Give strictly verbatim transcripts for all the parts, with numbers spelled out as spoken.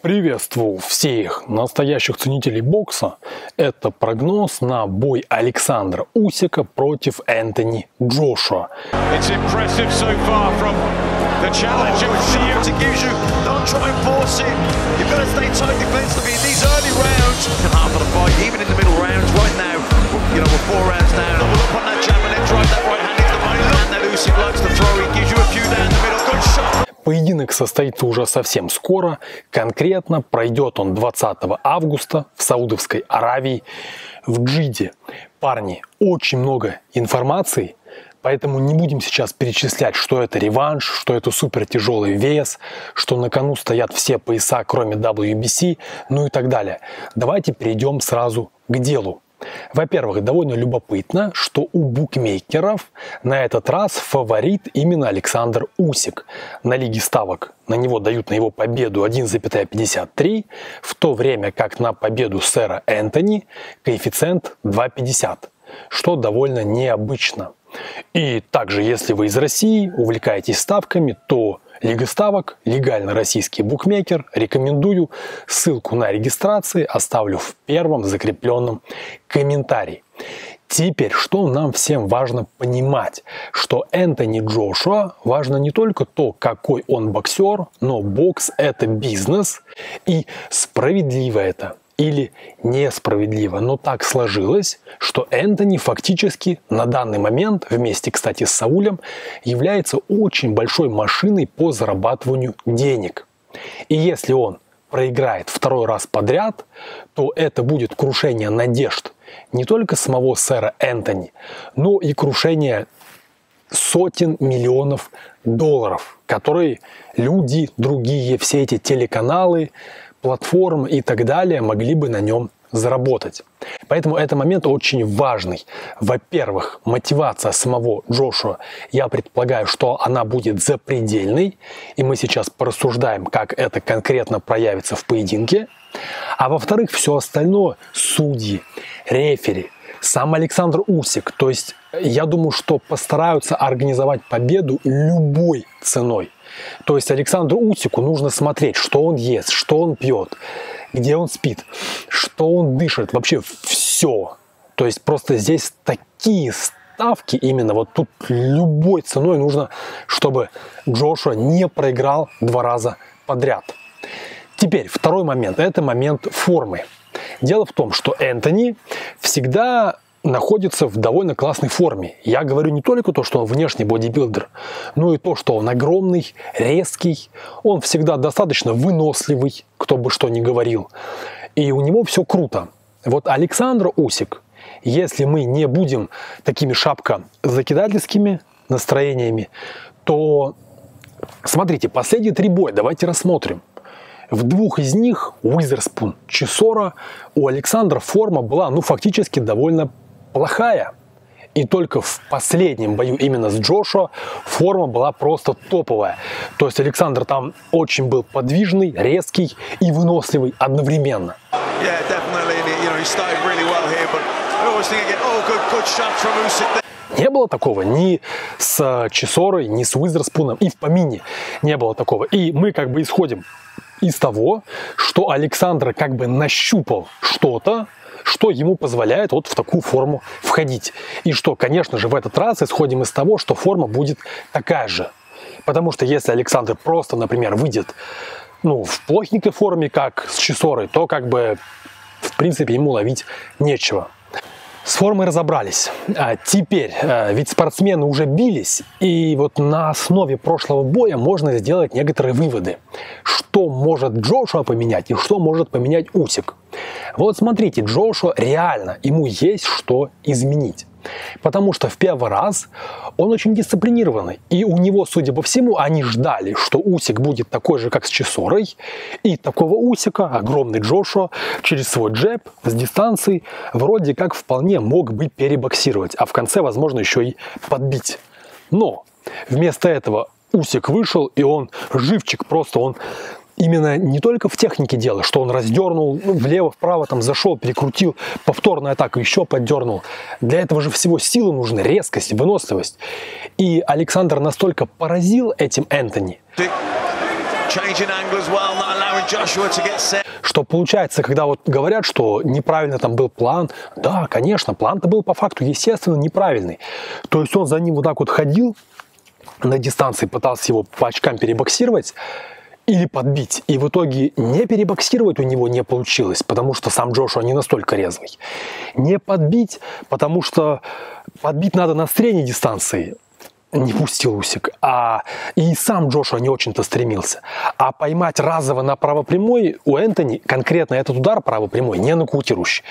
Приветствую всех настоящих ценителей бокса. Это прогноз на бой Александра Усика против Энтони Джошуа. Поединок состоится уже совсем скоро, конкретно пройдет он двадцатого августа в Саудовской Аравии в Джидде. Парни, очень много информации, поэтому не будем сейчас перечислять, что это реванш, что это супер тяжелый вес, что на кону стоят все пояса, кроме дабл ю би си, ну и так далее. Давайте перейдем сразу к делу. Во-первых, довольно любопытно, что у букмекеров на этот раз фаворит именно Александр Усик. На лиге ставок на него дают на его победу один целых пятьдесят три, в то время как на победу сэра Энтони коэффициент два целых пятьдесят, что довольно необычно. И также, если вы из России увлекаетесь ставками, то Лига ставок, легальный российский букмекер, рекомендую. Ссылку на регистрацию оставлю в первом закрепленном комментарии. Теперь, что нам всем важно понимать, что Энтони Джошуа важно не только то, какой он боксер, но бокс – это бизнес, и справедливо это или несправедливо, но так сложилось, что Энтони фактически на данный момент, вместе, кстати, с Саулем, является очень большой машиной по зарабатыванию денег. И если он проиграет второй раз подряд, то это будет крушение надежд не только самого сэра Энтони, но и крушение сотен миллионов долларов, которые люди, другие, все эти телеканалы, платформы и так далее могли бы на нем заработать. Поэтому этот момент очень важный. Во-первых, мотивация самого Джошуа, я предполагаю, что она будет запредельной, и мы сейчас порассуждаем, как это конкретно проявится в поединке. А во-вторых, все остальное, судьи, рефери, сам Александр Усик, то есть я думаю, что постараются организовать победу любой ценой. То есть Александру Усику нужно смотреть, что он ест, что он пьет, где он спит, что он дышит, вообще все. То есть просто здесь такие ставки именно, вот тут любой ценой нужно, чтобы Джошуа не проиграл два раза подряд. Теперь второй момент, это момент формы. Дело в том, что Энтони всегда находится в довольно классной форме. Я говорю не только то, что он внешний бодибилдер, но и то, что он огромный, резкий, он всегда достаточно выносливый, кто бы что ни говорил. И у него все круто. Вот Александр Усик, если мы не будем такими шапкозакидательскими настроениями, то смотрите, последние три боя давайте рассмотрим. В двух из них, Уизерспун, Чисора, у Александра форма была, ну, фактически довольно плохая. И только в последнем бою именно с Джошуа форма была просто топовая. То есть Александр там очень был подвижный, резкий и выносливый одновременно. Не было такого ни с Чисорой, ни с Уизерспуном, и в помине не было такого. И мы как бы исходим из того, что Александр как бы нащупал что-то, что ему позволяет вот в такую форму входить. И что, конечно же, в этот раз исходим из того, что форма будет такая же. Потому что если Александр просто, например, выйдет ну, в плохенькой форме, как с Чисорой, то как бы в принципе ему ловить нечего. С формой разобрались. А теперь, ведь спортсмены уже бились, и вот на основе прошлого боя можно сделать некоторые выводы. Что может Джошуа поменять и что может поменять Усик. Вот смотрите, Джошуа реально, ему есть что изменить. Потому что в первый раз он очень дисциплинированный. И у него, судя по всему, они ждали, что Усик будет такой же, как с Чисорой. И такого Усика, огромный Джошуа, через свой джеб с дистанции вроде как вполне мог бы перебоксировать. А в конце, возможно, еще и подбить. Но вместо этого Усик вышел, и он живчик просто, он... Именно не только в технике дело, что он раздернул влево-вправо, там зашел, перекрутил, повторную атаку еще поддернул. Для этого же всего силы нужны, резкость, выносливость. И Александр настолько поразил этим Энтони, Что получается, когда вот говорят, что неправильно там был план, да, конечно, план-то был по факту, естественно, неправильный. То есть он за ним вот так вот ходил на дистанции, пытался его по очкам перебоксировать или подбить. И в итоге не перебоксировать у него не получилось, потому что сам Джошуа не настолько резвый. Не подбить, потому что подбить надо на средней дистанции. Не пустил Усик, а и сам Джошуа не очень-то стремился. А поймать разово на правопрямой у Энтони, конкретно этот удар правопрямой, не нокаутирующий.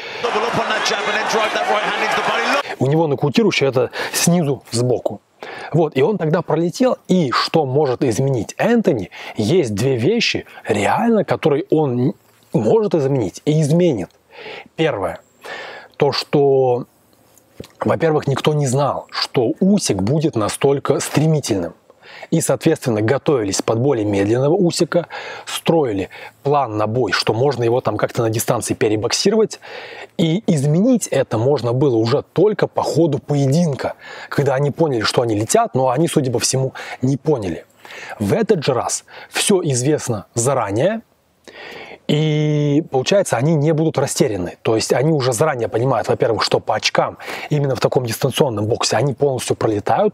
У него нокаутирующий это снизу, сбоку. Вот, и он тогда пролетел, и что может изменить Энтони, есть две вещи, реально, которые он может изменить и изменит. Первое, то, что... Во-первых, никто не знал, что Усик будет настолько стремительным. И, соответственно, готовились под более медленного Усика, строили план на бой, что можно его там как-то на дистанции перебоксировать. И изменить это можно было уже только по ходу поединка, когда они поняли, что они летят, но они, судя по всему, не поняли. В этот же раз все известно заранее. И получается, они не будут растеряны. То есть они уже заранее понимают, во-первых, что по очкам именно в таком дистанционном боксе они полностью пролетают.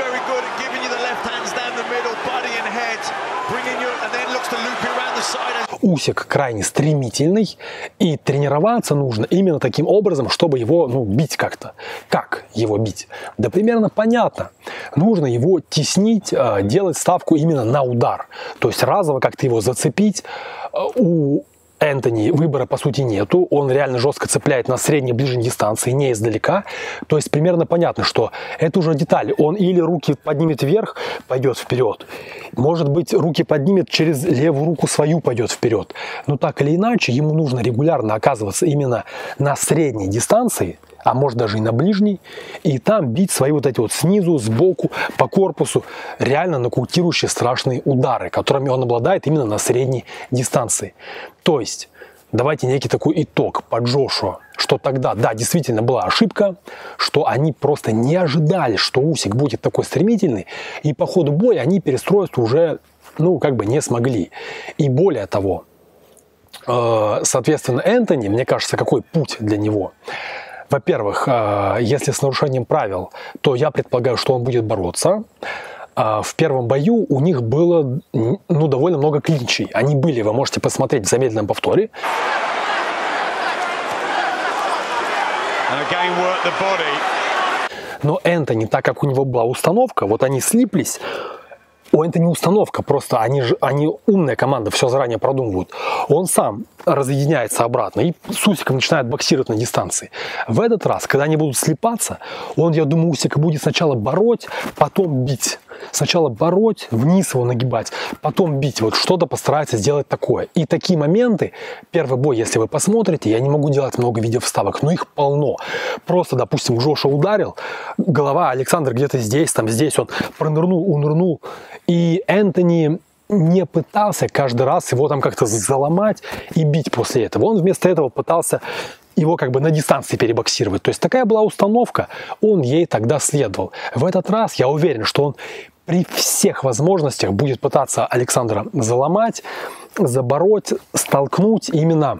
Усик крайне стремительный, и тренироваться нужно именно таким образом, чтобы его ну, бить как-то. Как его бить? Да примерно понятно. Нужно его теснить, делать ставку именно на удар. То есть разово как-то его зацепить. У Энтони выбора по сути нету, он реально жестко цепляет на средней ближней дистанции, не издалека. То есть примерно понятно, что это уже детали. Он или руки поднимет вверх, пойдет вперед. Может быть, руки поднимет через левую руку свою, пойдет вперед. Но так или иначе, ему нужно регулярно оказываться именно на средней дистанции, а может даже и на ближней, и там бить свои вот эти вот снизу, сбоку, по корпусу, реально нокаутирующие страшные удары, которыми он обладает именно на средней дистанции. То есть, давайте некий такой итог по Джошуа, что тогда, да, действительно была ошибка, что они просто не ожидали, что Усик будет такой стремительный, и по ходу боя они перестроиться уже, ну, как бы не смогли. И более того, соответственно, Энтони, мне кажется, какой путь для него? Во-первых, если с нарушением правил, то я предполагаю, что он будет бороться. В первом бою у них было ну, довольно много клинчей. Они были, вы можете посмотреть в замедленном повторе. Но Энтони, так как у него была установка, вот они слиплись. У Энтони установка, просто они, же, они умная команда, все заранее продумывают. Он сам разъединяется обратно и с Усиком начинает боксировать на дистанции. В этот раз, когда они будут слипаться, он, я думаю, Усика будет сначала бороть, потом бить. Сначала бороть, вниз его нагибать, потом бить. Вот что-то постарается сделать такое. И такие моменты, первый бой, если вы посмотрите, я не могу делать много видеовставок, но их полно. Просто, допустим, Джоша ударил, голова Александр где-то здесь, там здесь, он пронырнул, унырнул. И Энтони не пытался каждый раз его там как-то заломать и бить после этого. Он вместо этого пытался его как бы на дистанции перебоксировать. То есть такая была установка, он ей тогда следовал. В этот раз я уверен, что он при всех возможностях будет пытаться Александра заломать, забороть, столкнуть именно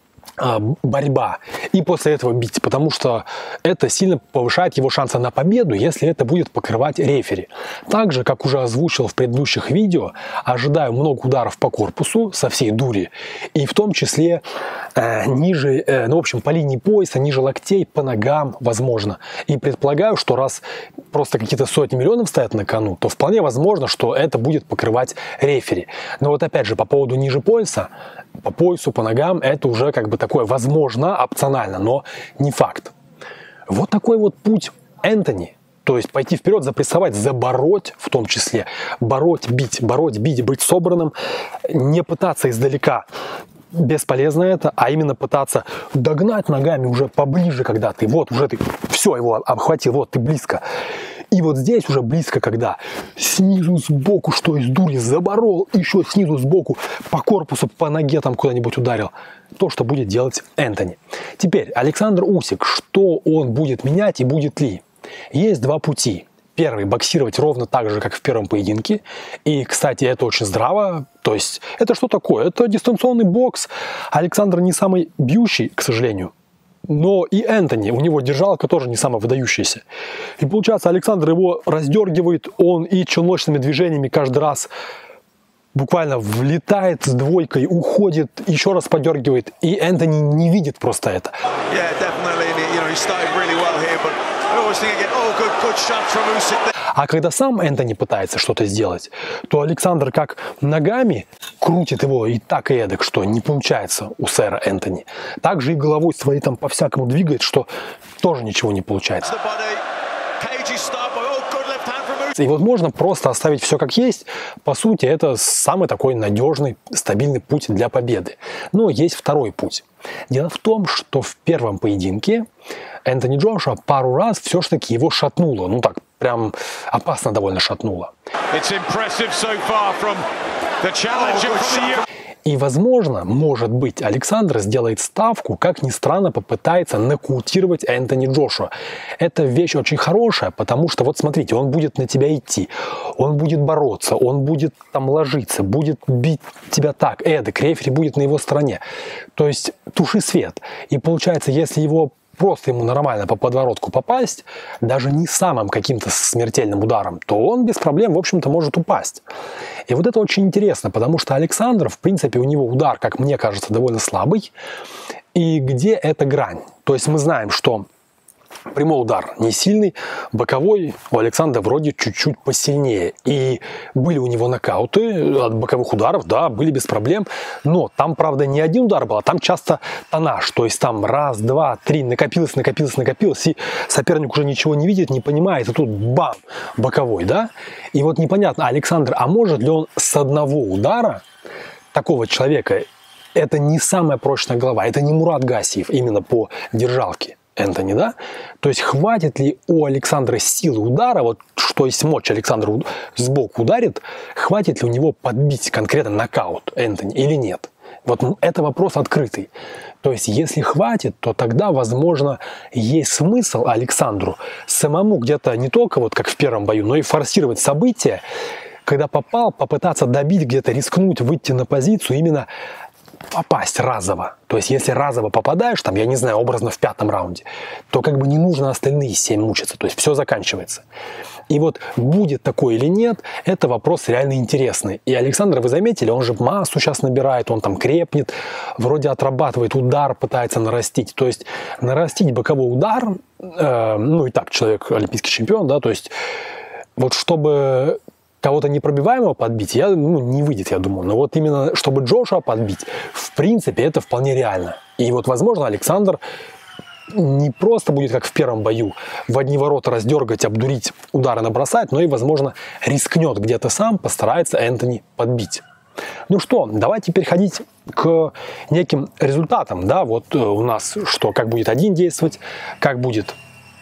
борьба и после этого бить, потому что это сильно повышает его шансы на победу, если это будет покрывать рефери. Также, как уже озвучил в предыдущих видео, ожидаю много ударов по корпусу со всей дури, и в том числе э, ниже, э, ну, в общем, по линии пояса, ниже локтей, по ногам, возможно. И предполагаю, что раз просто какие-то сотни миллионов стоят на кону, то вполне возможно, что это будет покрывать рефери. Но вот опять же, по поводу ниже пояса, по поясу, по ногам, это уже как бы такое возможно, опционально, но не факт. Вот такой вот путь Энтони. То есть пойти вперед, запрессовать, забороть в том числе. Бороть, бить, бороть, бить, быть собранным. Не пытаться издалека. Бесполезно это, а именно пытаться догнать ногами уже поближе, когда ты вот уже ты все его обхватил, вот ты близко. И вот здесь уже близко, когда снизу, сбоку, что из дури, заборол, еще снизу, сбоку, по корпусу, по ноге там куда-нибудь ударил. То, что будет делать Энтони. Теперь, Александр Усик, что он будет менять и будет ли? Есть два пути. первый боксировать ровно так же, как в первом поединке. И, кстати, это очень здраво. То есть, это что такое? Это дистанционный бокс. Александр не самый бьющий, к сожалению. Но и Энтони, у него держалка тоже не самая выдающаяся. И получается, Александр его раздергивает, он и челночными движениями каждый раз буквально влетает с двойкой, уходит, еще раз подергивает. И Энтони не видит просто это. А когда сам Энтони пытается что-то сделать, то Александр как ногами крутит его и так и эдак, что не получается у сэра Энтони. Также и головой своей там по-всякому двигает, что тоже ничего не получается. И вот можно просто оставить все как есть. По сути, это самый такой надежный, стабильный путь для победы. Но есть второй путь. Дело в том, что в первом поединке Энтони Джошуа пару раз все-таки его шатнуло. Ну так, прям опасно довольно шатнуло. И, возможно, может быть, Александр сделает ставку, как ни странно, попытается нокаутировать Энтони Джошуа. Это вещь очень хорошая, потому что, вот смотрите, он будет на тебя идти, он будет бороться, он будет там ложиться, будет бить тебя так, эдак, рефери будет на его стороне. То есть туши свет. И получается, если его просто ему нормально по подворотку попасть, даже не самым каким-то смертельным ударом, то он без проблем, в общем-то, может упасть. И вот это очень интересно, потому что Александр, в принципе, у него удар, как мне кажется, довольно слабый. И где эта грань? То есть мы знаем, что прямой удар не сильный, боковой у Александра вроде чуть-чуть посильнее. И были у него нокауты от боковых ударов, да, были без проблем. Но там, правда, не один удар был, а там часто тоннаж. То есть там раз, два, три, накопилось, накопилось, накопилось. И соперник уже ничего не видит, не понимает. И тут бам, боковой, да. И вот непонятно, Александр, а может ли он с одного удара такого человека, это не самая прочная голова, это не Мурат Гассиев именно по держалке Энтони, да? То есть хватит ли у Александра силы удара, вот что есть мочь Александр сбоку ударит, хватит ли у него подбить конкретно нокаут Энтони или нет? Вот это вопрос открытый. То есть если хватит, то тогда, возможно, есть смысл Александру самому где-то не только вот как в первом бою, но и форсировать события, когда попал, попытаться добить, где-то рискнуть, выйти на позицию, именно попасть разово. То есть, если разово попадаешь, там, я не знаю, образно в пятом раунде, то как бы не нужно остальные семь мучиться. То есть, все заканчивается. И вот будет такое или нет, это вопрос реально интересный. И Александр, вы заметили, он же массу сейчас набирает, он там крепнет, вроде отрабатывает удар, пытается нарастить. То есть, нарастить боковой удар, э, ну и так, человек олимпийский чемпион, да, то есть, вот чтобы кого-то непробиваемого подбить, я, ну, не выйдет, я думаю. Но вот именно, чтобы Джошуа подбить, в принципе, это вполне реально. И вот, возможно, Александр не просто будет, как в первом бою, в одни ворота раздергать, обдурить, удары набросать, но и, возможно, рискнет где-то сам, постарается Энтони подбить. Ну что, давайте переходить к неким результатам. Да, вот у нас что, как будет один действовать, как будет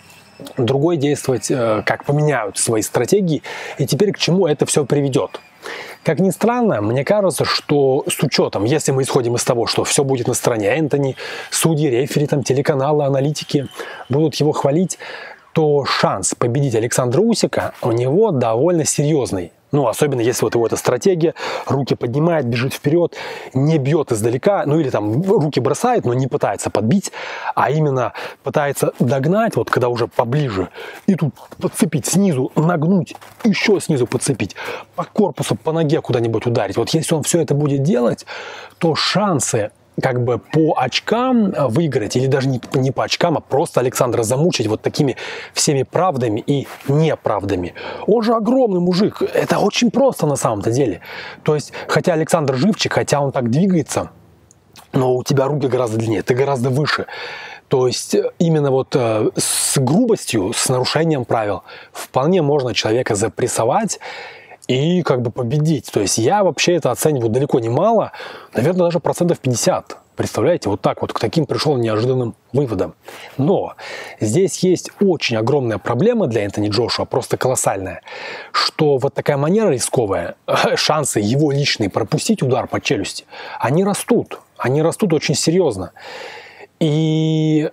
другой действовать, как поменяют свои стратегии, и теперь к чему это все приведет. Как ни странно, мне кажется, что с учетом, если мы исходим из того, что все будет на стороне Энтони, судьи, рефери, там, телеканалы, аналитики будут его хвалить, то шанс победить Александра Усика у него довольно серьезный. Ну, особенно если вот его эта стратегия, руки поднимает, бежит вперед, не бьет издалека, ну или там руки бросает, но не пытается подбить, а именно пытается догнать, вот когда уже поближе, и тут подцепить снизу, нагнуть, еще снизу подцепить, по корпусу, по ноге куда-нибудь ударить. Вот если он все это будет делать, то шансы как бы по очкам выиграть, или даже не, не по очкам, а просто Александра замучить вот такими всеми правдами и неправдами. Он же огромный мужик, это очень просто на самом-то деле. То есть, хотя Александр живчик, хотя он так двигается, но у тебя руки гораздо длиннее, ты гораздо выше. То есть, именно вот э, с грубостью, с нарушением правил вполне можно человека запрессовать и как бы победить. То есть я вообще это оцениваю далеко не мало, наверное, даже процентов пятьдесят. Представляете, вот так вот к таким пришел неожиданным выводам. Но здесь есть очень огромная проблема для Энтони Джошуа, просто колоссальная, что вот такая манера рисковая, шансы его личные пропустить удар по челюсти, они растут. Они растут очень серьезно. И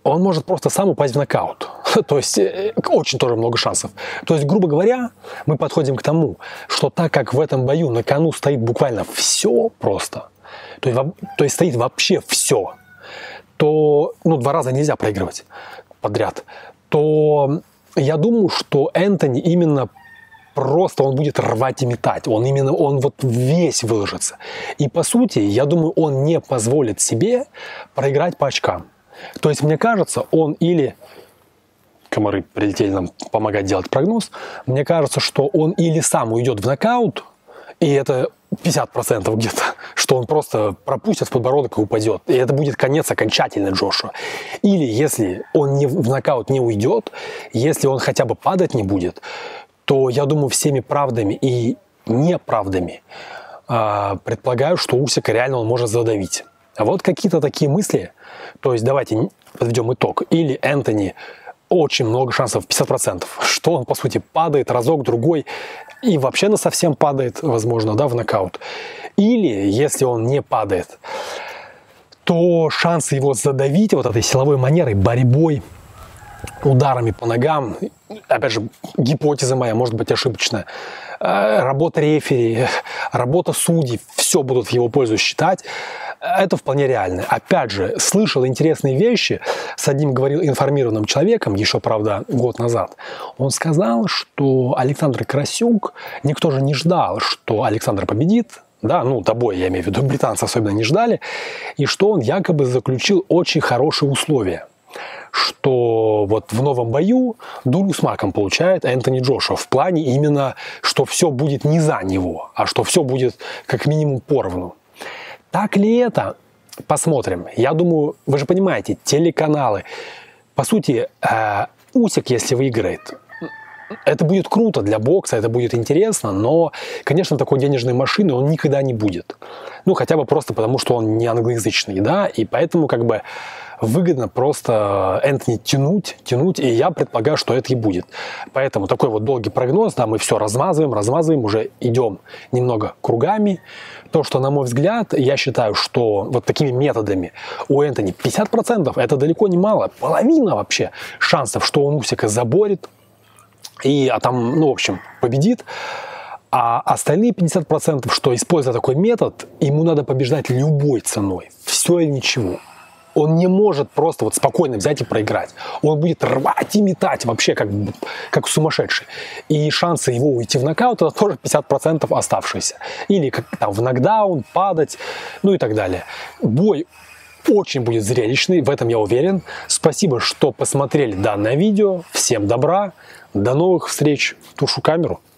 он может просто сам упасть в нокаут. То есть очень тоже много шансов. То есть, грубо говоря, мы подходим к тому, что так как в этом бою на кону стоит буквально все просто, то есть, то есть стоит вообще все, то ну, два раза нельзя проигрывать подряд, то я думаю, что Энтони именно просто он будет рвать и метать. Он именно, он вот весь выложится. И по сути, я думаю, он не позволит себе проиграть по очкам. То есть, мне кажется, он или... Комары прилетели нам помогать делать прогноз. Мне кажется, что он или сам уйдет в нокаут, и это пятьдесят процентов где-то, что он просто пропустит в подбородок и упадет. И это будет конец окончательно Джошуа. Или если он не, в нокаут не уйдет, если он хотя бы падать не будет, то я думаю, всеми правдами и неправдами э, предполагаю, что Усика реально он может задавить. А вот какие-то такие мысли, то есть давайте подведем итог. Или Энтони очень много шансов, пятьдесят процентов, что он, по сути, падает разок, другой, и вообще на совсем падает, возможно, да, в нокаут. Или, если он не падает, то шансы его задавить вот этой силовой манерой, борьбой, ударами по ногам, опять же, гипотеза моя, может быть, ошибочная, работа рефери, работа судей, все будут в его пользу считать, это вполне реально. Опять же, слышал интересные вещи с одним, говорил, информированным человеком, еще, правда, год назад. Он сказал, что Александр Красюк, никто же не ждал, что Александр победит, да, ну, до боя, я имею в виду, британцы особенно не ждали, и что он якобы заключил очень хорошие условия, что вот в новом бою дуру с маком получает Энтони Джошуа в плане именно, что все будет не за него, а что все будет как минимум поровну. Так ли это? Посмотрим. Я думаю, вы же понимаете, телеканалы. По сути, э, Усик, если выиграет, это будет круто для бокса, это будет интересно, но, конечно, такой денежной машины он никогда не будет. Ну, хотя бы просто потому, что он не англоязычный, да, и поэтому как бы выгодно просто Энтони тянуть, тянуть, и я предполагаю, что это и будет. Поэтому такой вот долгий прогноз, да, мы все размазываем, размазываем, уже идем немного кругами. То, что, на мой взгляд, я считаю, что вот такими методами у Энтони пятьдесят процентов, это далеко не мало, половина вообще шансов, что он Усика заборет, и, а там, ну, в общем, победит. А остальные пятьдесят процентов, что, используя такой метод, ему надо побеждать любой ценой. Все или ничего. Он не может просто вот спокойно взять и проиграть. Он будет рвать и метать вообще как, как сумасшедший. И шансы его уйти в нокаут это тоже пятьдесят процентов оставшиеся. Или как там в нокдаун, падать, ну и так далее. Бой очень будет зрелищный, в этом я уверен. Спасибо, что посмотрели данное видео. Всем добра. До новых встреч. Тушу камеру.